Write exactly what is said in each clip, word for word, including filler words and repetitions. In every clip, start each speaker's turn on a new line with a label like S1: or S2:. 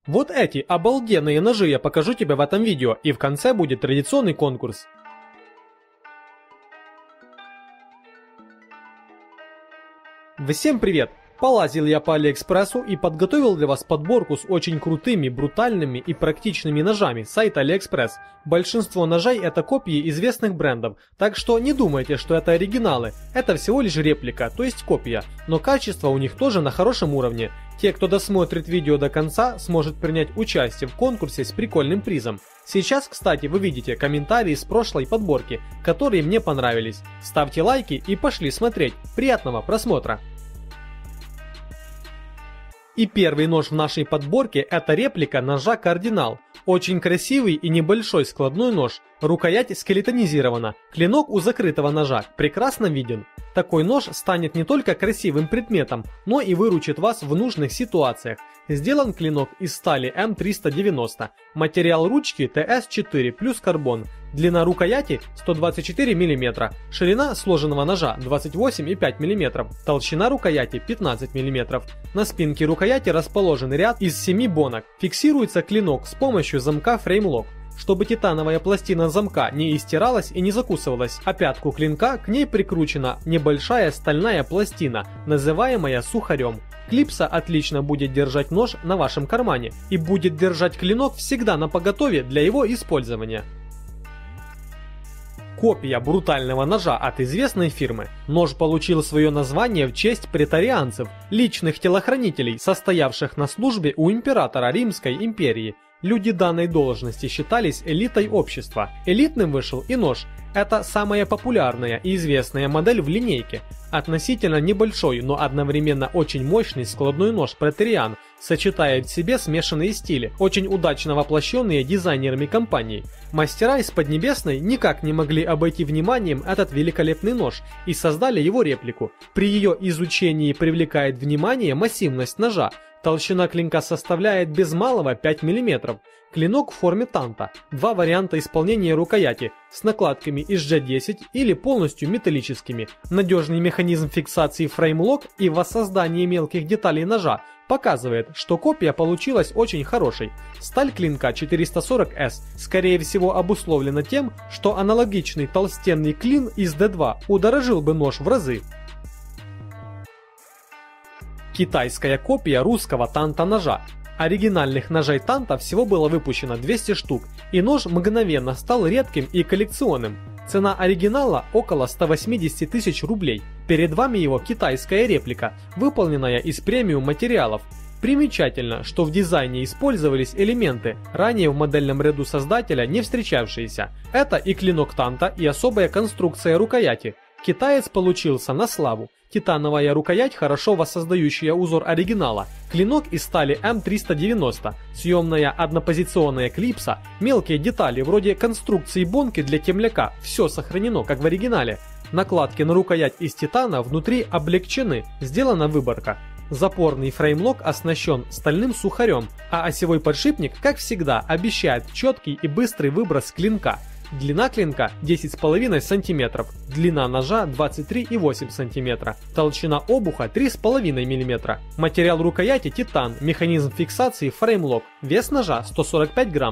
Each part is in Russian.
S1: Вот эти обалденные ножи я покажу тебе в этом видео, и в конце будет традиционный конкурс. Всем привет! Полазил я по Алиэкспрессу и подготовил для вас подборку с очень крутыми, брутальными и практичными ножами с сайта Алиэкспресс. Большинство ножей это копии известных брендов, так что не думайте, что это оригиналы. Это всего лишь реплика, то есть копия, но качество у них тоже на хорошем уровне. Те, кто досмотрит видео до конца, сможет принять участие в конкурсе с прикольным призом. Сейчас, кстати, вы видите комментарии с прошлой подборки, которые мне понравились. Ставьте лайки и пошли смотреть. Приятного просмотра! И первый нож в нашей подборке это реплика ножа Кардинал. Очень красивый и небольшой складной нож. Рукоять скелетонизирована. Клинок у закрытого ножа прекрасно виден. Такой нож станет не только красивым предметом, но и выручит вас в нужных ситуациях. Сделан клинок из стали эм триста девяносто. Материал ручки тэ эс четыре плюс карбон. Длина рукояти сто двадцать четыре миллиметра. Ширина сложенного ножа двадцать восемь и пять миллиметров. Толщина рукояти пятнадцать миллиметров. На спинке рукояти расположен ряд из семи бонок. Фиксируется клинок с помощью замка FrameLock, чтобы титановая пластина замка не истиралась и не закусывалась, а пятку клинка к ней прикручена небольшая стальная пластина, называемая сухарем. Клипса отлично будет держать нож на вашем кармане и будет держать клинок всегда напоготове для его использования. Копия брутального ножа от известной фирмы. Нож получил свое название в честь претарианцев, личных телохранителей, состоявших на службе у императора Римской империи. Люди данной должности считались элитой общества. Элитным вышел и нож. Это самая популярная и известная модель в линейке. Относительно небольшой, но одновременно очень мощный складной нож Претериан сочетает в себе смешанные стили, очень удачно воплощенные дизайнерами компании. Мастера из Поднебесной никак не могли обойти вниманием этот великолепный нож и создали его реплику. При ее изучении привлекает внимание массивность ножа. Толщина клинка составляет без малого пять миллиметров. Клинок в форме танта. Два варианта исполнения рукояти с накладками из джи десять или полностью металлическими. Надежный механизм фиксации FrameLock и воссоздание мелких деталей ножа показывает, что копия получилась очень хорошей. Сталь клинка четыреста сорок эс скорее всего обусловлена тем, что аналогичный толстенный клин из дэ два удорожил бы нож в разы. Китайская копия русского танта ножа. Оригинальных ножей танта всего было выпущено двести штук, и нож мгновенно стал редким и коллекционным. Цена оригинала около ста восьмидесяти тысяч рублей. Перед вами его китайская реплика, выполненная из премиум материалов. Примечательно, что в дизайне использовались элементы, ранее в модельном ряду создателя не встречавшиеся. Это и клинок танта, и особая конструкция рукояти. Китаец получился на славу. Титановая рукоять, хорошо воссоздающая узор оригинала. Клинок из стали эм триста девяносто. Съемная однопозиционная клипса. Мелкие детали вроде конструкции бонки для темляка. Все сохранено, как в оригинале. Накладки на рукоять из титана внутри облегчены. Сделана выборка. Запорный FrameLock оснащен стальным сухарем, а осевой подшипник, как всегда, обещает четкий и быстрый выброс клинка. Длина клинка десять и пять сантиметров, длина ножа двадцать три и восемь сантиметра, толщина обуха три и пять миллиметра. Материал рукояти титан, механизм фиксации FrameLock, вес ножа сто сорок пять грамм.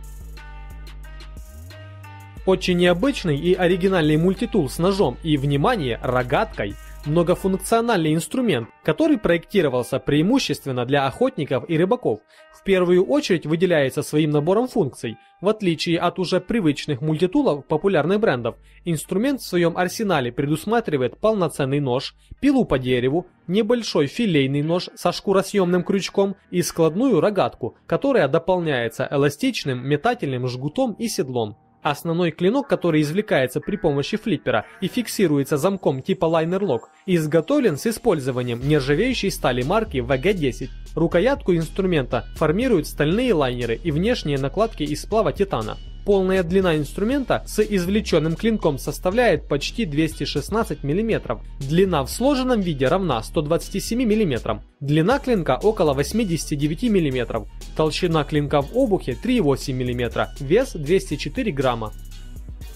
S1: Очень необычный и оригинальный мультитул с ножом и, внимание, рогаткой. Многофункциональный инструмент, который проектировался преимущественно для охотников и рыбаков, в первую очередь выделяется своим набором функций. В отличие от уже привычных мультитулов популярных брендов, инструмент в своем арсенале предусматривает полноценный нож, пилу по дереву, небольшой филейный нож со шкуросъемным крючком и складную рогатку, которая дополняется эластичным метательным жгутом и седлом. Основной клинок, который извлекается при помощи флиппера и фиксируется замком типа Liner Lock, изготовлен с использованием нержавеющей стали марки вэ гэ десять. Рукоятку инструмента формируют стальные лайнеры и внешние накладки из сплава титана. Полная длина инструмента с извлеченным клинком составляет почти двести шестнадцать миллиметров. Длина в сложенном виде равна ста двадцати семи миллиметрам. Длина клинка около восьмидесяти девяти миллиметров. Толщина клинка в обухе три и восемь миллиметра. Вес двести четыре грамма.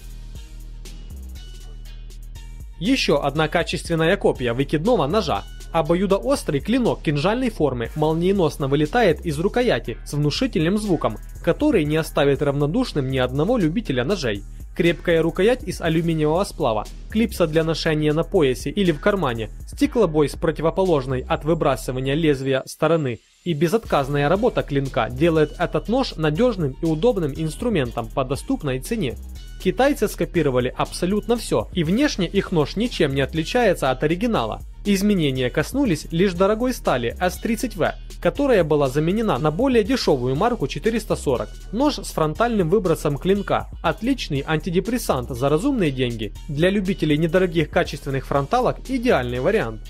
S1: Еще одна качественная копия выкидного ножа. Обоюдоострый клинок кинжальной формы молниеносно вылетает из рукояти с внушительным звуком, который не оставит равнодушным ни одного любителя ножей. Крепкая рукоять из алюминиевого сплава, клипса для ношения на поясе или в кармане, стеклобой с противоположной от выбрасывания лезвия стороны и безотказная работа клинка делает этот нож надежным и удобным инструментом по доступной цене. Китайцы скопировали абсолютно все, и внешне их нож ничем не отличается от оригинала. Изменения коснулись лишь дорогой стали эс тридцать вэ, которая была заменена на более дешевую марку четыреста сорок. Нож с фронтальным выбросом клинка – отличный антидепрессант за разумные деньги. Для любителей недорогих качественных фронталок идеальный вариант.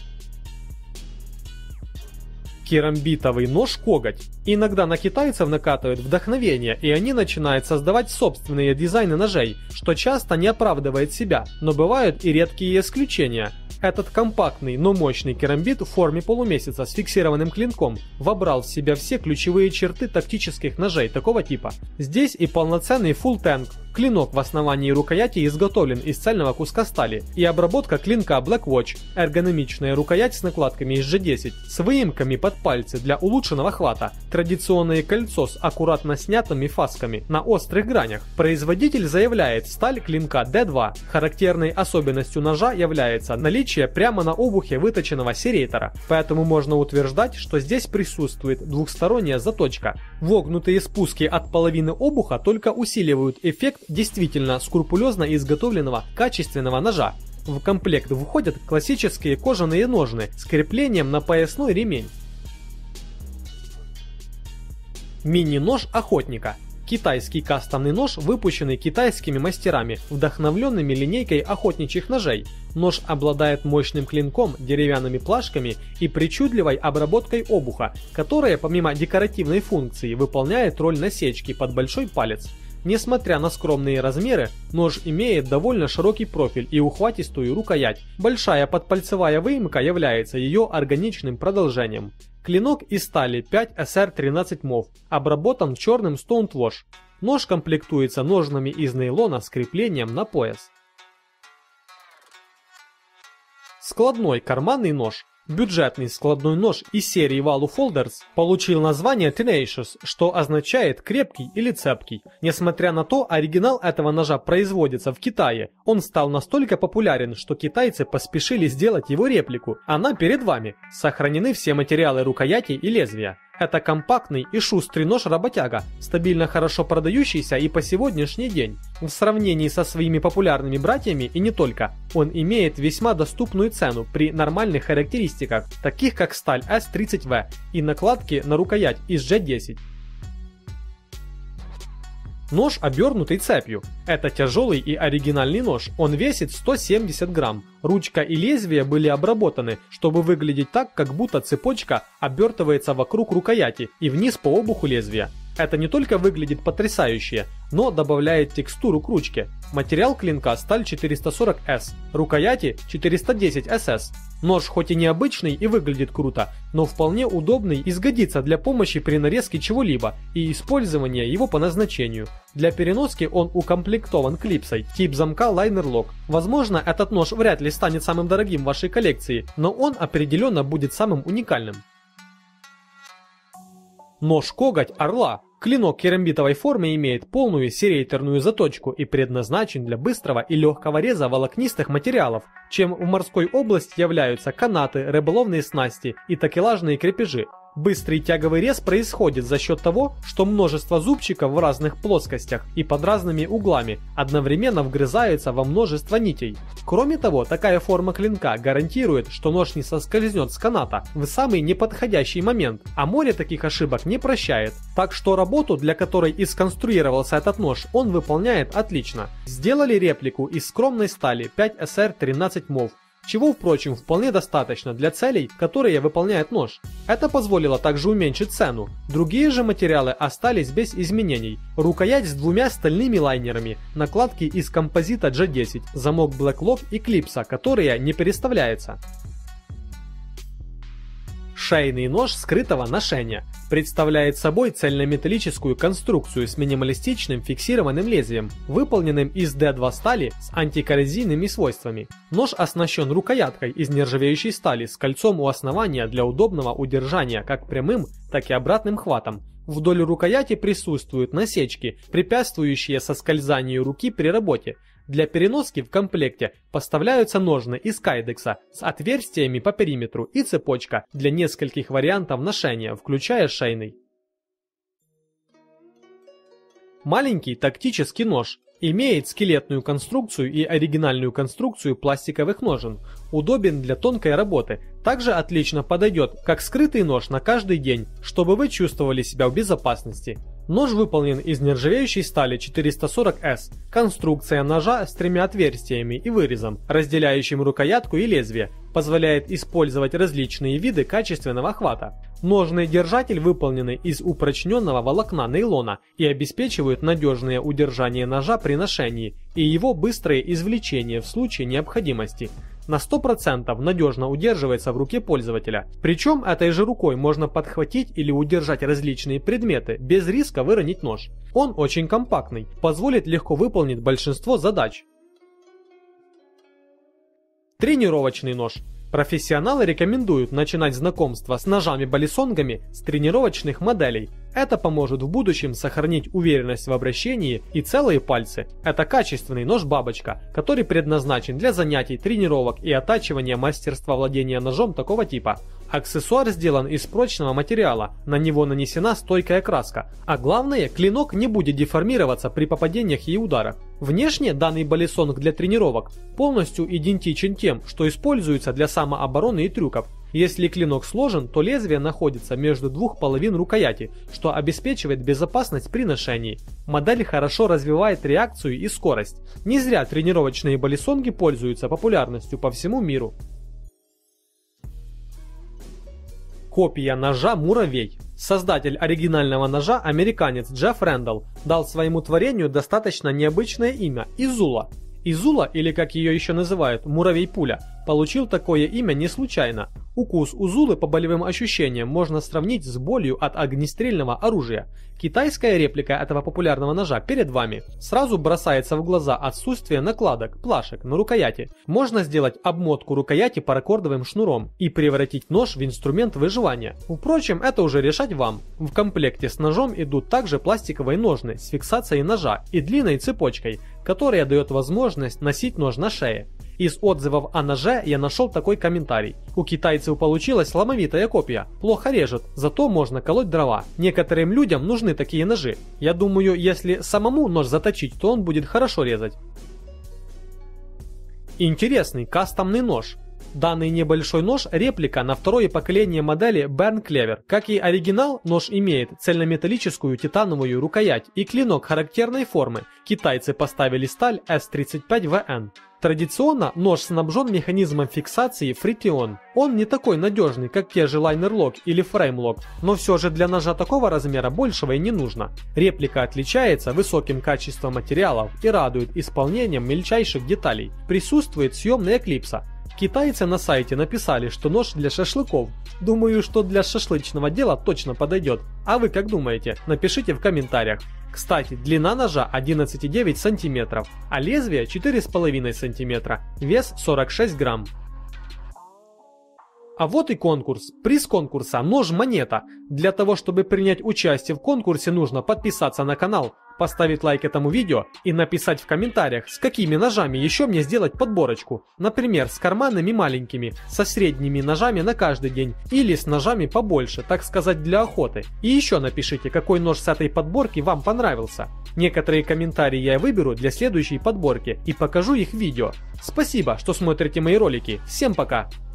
S1: Керамбитовый нож-коготь. Иногда на китайцев накатывает вдохновение, и они начинают создавать собственные дизайны ножей, что часто не оправдывает себя, но бывают и редкие исключения. Этот компактный, но мощный керамбит в форме полумесяца с фиксированным клинком вобрал в себя все ключевые черты тактических ножей такого типа. Здесь и полноценный full tank, клинок в основании рукояти изготовлен из цельного куска стали, и обработка клинка Black Watch, эргономичная рукоять с накладками из джи десять, с выемками под пальцы для улучшенного хвата, традиционное кольцо с аккуратно снятыми фасками на острых гранях. Производитель заявляет сталь клинка дэ два. Характерной особенностью ножа является наличие прямо на обухе выточенного серейтора, поэтому можно утверждать, что здесь присутствует двухсторонняя заточка. Вогнутые спуски от половины обуха только усиливают эффект действительно скрупулезно изготовленного качественного ножа. В комплект входят классические кожаные ножны с креплением на поясной ремень. Мини-нож охотника. Китайский кастомный нож, выпущенный китайскими мастерами, вдохновленными линейкой охотничьих ножей. Нож обладает мощным клинком, деревянными плашками и причудливой обработкой обуха, которая помимо декоративной функции выполняет роль насечки под большой палец. Несмотря на скромные размеры, нож имеет довольно широкий профиль и ухватистую рукоять. Большая подпальцевая выемка является ее органичным продолжением. Клинок из стали пять эс эр тринадцать мов, обработан черным Stonewash. Нож комплектуется ножнами из нейлона с креплением на пояс. Складной карманный нож. Бюджетный складной нож из серии Value Folders получил название Tenacious, что означает крепкий или цепкий. Несмотря на то, оригинал этого ножа производится в Китае, он стал настолько популярен, что китайцы поспешили сделать его реплику. Она перед вами. Сохранены все материалы рукояти и лезвия. Это компактный и шустрый нож-работяга, стабильно хорошо продающийся и по сегодняшний день. В сравнении со своими популярными братьями и не только, он имеет весьма доступную цену при нормальных характеристиках, таких как сталь эс тридцать вэ и накладки на рукоять из джи десять. Нож, обернутый цепью. Это тяжелый и оригинальный нож, он весит сто семьдесят грамм. Ручка и лезвие были обработаны, чтобы выглядеть так, как будто цепочка обертывается вокруг рукояти и вниз по обуху лезвия. Это не только выглядит потрясающе, но добавляет текстуру к ручке. Материал клинка сталь четыреста сорок эс, рукояти четыреста десять эс эс. Нож хоть и необычный и выглядит круто, но вполне удобный и сгодится для помощи при нарезке чего-либо и использования его по назначению. Для переноски он укомплектован клипсой, тип замка Liner Lock. Возможно, этот нож вряд ли станет самым дорогим в вашей коллекции, но он определенно будет самым уникальным. Нож-коготь орла. Клинок керамбитовой формы имеет полную серейторную заточку и предназначен для быстрого и легкого реза волокнистых материалов, чем в морской области являются канаты, рыболовные снасти и такелажные крепежи. Быстрый тяговый рез происходит за счет того, что множество зубчиков в разных плоскостях и под разными углами одновременно вгрызаются во множество нитей. Кроме того, такая форма клинка гарантирует, что нож не соскользнет с каната в самый неподходящий момент, а море таких ошибок не прощает. Так что работу, для которой и сконструировался этот нож, он выполняет отлично. Сделали реплику из скромной стали пять эс эр тринадцать мов. Чего, впрочем, вполне достаточно для целей, которые выполняет нож. Это позволило также уменьшить цену. Другие же материалы остались без изменений. Рукоять с двумя стальными лайнерами, накладки из композита джи десять, замок Black Lock и клипса, которая не переставляется. Шейный нож скрытого ношения представляет собой цельнометаллическую конструкцию с минималистичным фиксированным лезвием, выполненным из дэ два стали с антикоррозийными свойствами. Нож оснащен рукояткой из нержавеющей стали с кольцом у основания для удобного удержания как прямым, так и обратным хватом. Вдоль рукояти присутствуют насечки, препятствующие соскользанию руки при работе. Для переноски в комплекте поставляются ножны из кайдекса с отверстиями по периметру и цепочка для нескольких вариантов ношения, включая шейный. Маленький тактический нож. Имеет скелетную конструкцию и оригинальную конструкцию пластиковых ножен. Удобен для тонкой работы. Также отлично подойдет как скрытый нож на каждый день, чтобы вы чувствовали себя в безопасности. Нож выполнен из нержавеющей стали четыреста сорок эс. Конструкция ножа с тремя отверстиями и вырезом, разделяющим рукоятку и лезвие, позволяет использовать различные виды качественного хвата. Ножный держатель выполнены из упрочненного волокна нейлона и обеспечивают надежное удержание ножа при ношении и его быстрое извлечение в случае необходимости. На сто процентов надежно удерживается в руке пользователя. Причем этой же рукой можно подхватить или удержать различные предметы без риска выронить нож. Он очень компактный, позволит легко выполнить большинство задач. Тренировочный нож. Профессионалы рекомендуют начинать знакомство с ножами-балисонгами с тренировочных моделей. Это поможет в будущем сохранить уверенность в обращении и целые пальцы. Это качественный нож-бабочка, который предназначен для занятий, тренировок и оттачивания мастерства владения ножом такого типа. Аксессуар сделан из прочного материала, на него нанесена стойкая краска, а главное, клинок не будет деформироваться при попадениях и ударах. Внешне данный балисонг для тренировок полностью идентичен тем, что используется для самообороны и трюков. Если клинок сложен, то лезвие находится между двух половин рукояти, что обеспечивает безопасность при ношении. Модель хорошо развивает реакцию и скорость. Не зря тренировочные балисонги пользуются популярностью по всему миру. Копия ножа «Муравей». Создатель оригинального ножа, американец Джефф Рэндалл, дал своему творению достаточно необычное имя – Изула. Изула, или как ее еще называют, муравей-пуля, получил такое имя не случайно. Укус Узулы по болевым ощущениям можно сравнить с болью от огнестрельного оружия. Китайская реплика этого популярного ножа перед вами. Сразу бросается в глаза отсутствие накладок, плашек на рукояти. Можно сделать обмотку рукояти паракордовым шнуром и превратить нож в инструмент выживания. Впрочем, это уже решать вам. В комплекте с ножом идут также пластиковые ножны с фиксацией ножа и длинной цепочкой, которая дает возможность носить нож на шее. Из отзывов о ноже я нашел такой комментарий. У китайцев получилась ломовитая копия. Плохо режет, зато можно колоть дрова. Некоторым людям нужны такие ножи. Я думаю, если самому нож заточить, то он будет хорошо резать. Интересный кастомный нож. Данный небольшой нож – реплика на второе поколение модели Bern Cleaver. Как и оригинал, нож имеет цельнометаллическую титановую рукоять и клинок характерной формы. Китайцы поставили сталь эс тридцать пять вэ эн. Традиционно нож снабжен механизмом фиксации фритион. Он не такой надежный, как те же лайнер-лок или фрейм-лок, но все же для ножа такого размера большего и не нужно. Реплика отличается высоким качеством материалов и радует исполнением мельчайших деталей. Присутствует съемная клипса. Китайцы на сайте написали, что нож для шашлыков. Думаю, что для шашлычного дела точно подойдет. А вы как думаете? Напишите в комментариях. Кстати, длина ножа одиннадцать и девять сантиметров, а лезвие четыре и пять сантиметра, вес сорок шесть грамм. А вот и конкурс. Приз конкурса – нож-монета. Для того, чтобы принять участие в конкурсе, нужно подписаться на канал, поставить лайк этому видео и написать в комментариях, с какими ножами еще мне сделать подборочку. Например, с карманными маленькими, со средними ножами на каждый день или с ножами побольше, так сказать, для охоты. И еще напишите, какой нож с этой подборки вам понравился. Некоторые комментарии я выберу для следующей подборки и покажу их в видео. Спасибо, что смотрите мои ролики. Всем пока!